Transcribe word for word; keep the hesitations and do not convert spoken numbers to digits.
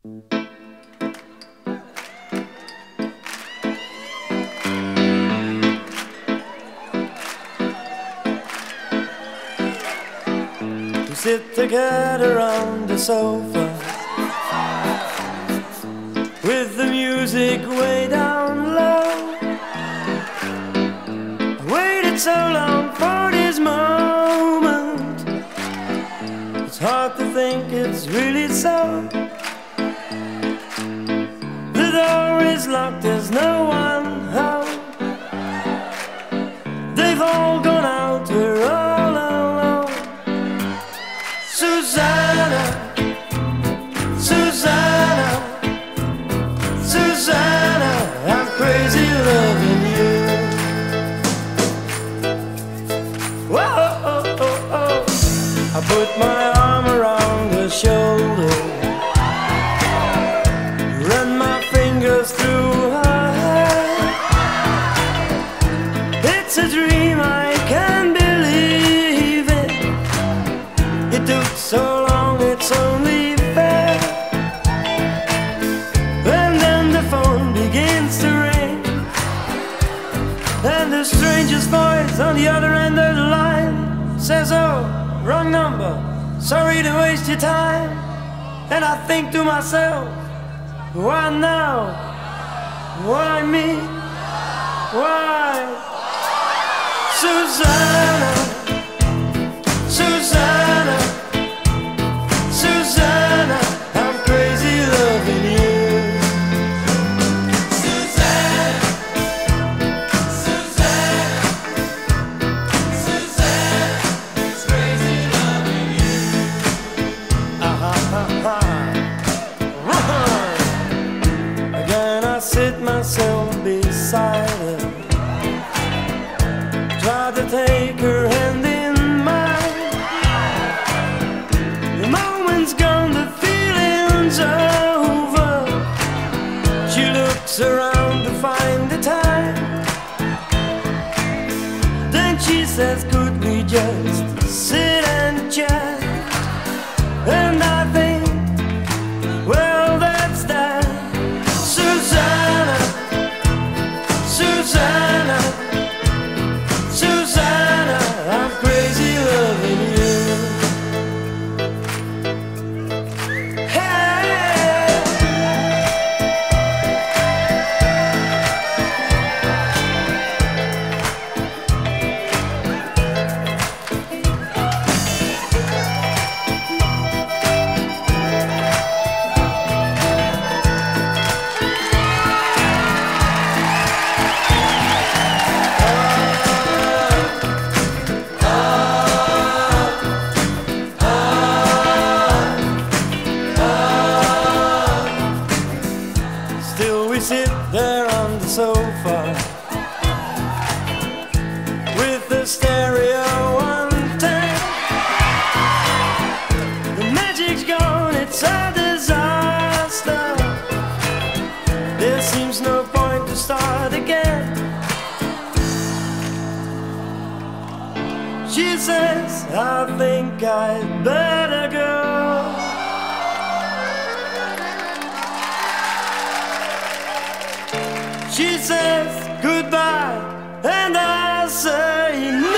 We sit together on the sofa with the music way down low. I waited so long for this moment. It's hard to think it's really so. The door is locked, there's no one home. They've all gone out, we're all alone. Susanna, Susanna, Susanna, I'm crazy loving you. Whoa, oh, oh, oh. I put my arm around her shoulder, run my fingers through her hair. It's a dream, I can't believe it. It took so long, it's only fair. And then the phone begins to ring, and the stranger's voice on the other end of the line says, oh, wrong number, sorry to waste your time. And I think to myself, why now? Why me? Why? Susanna, Susanna, Susanna, I'm crazy loving you. Susanna, Susanna, Susanna, it's crazy loving you. Ah, ah, ah, ah. Again I sit myself beside her, try to take her hand in mine. The moment's gone, the feeling's over. She looks around to find the time. Then she says, could we just sit and chat? And I think, well, that's that. Susanna, Susanna, Susanna, I'm crazy loving you. Hey. Still we sit there on the sofa with the stereo on ten. The magic's gone, it's a disaster. There seems no point to start again. She says, I think I'd better go. She says goodbye, and I say no.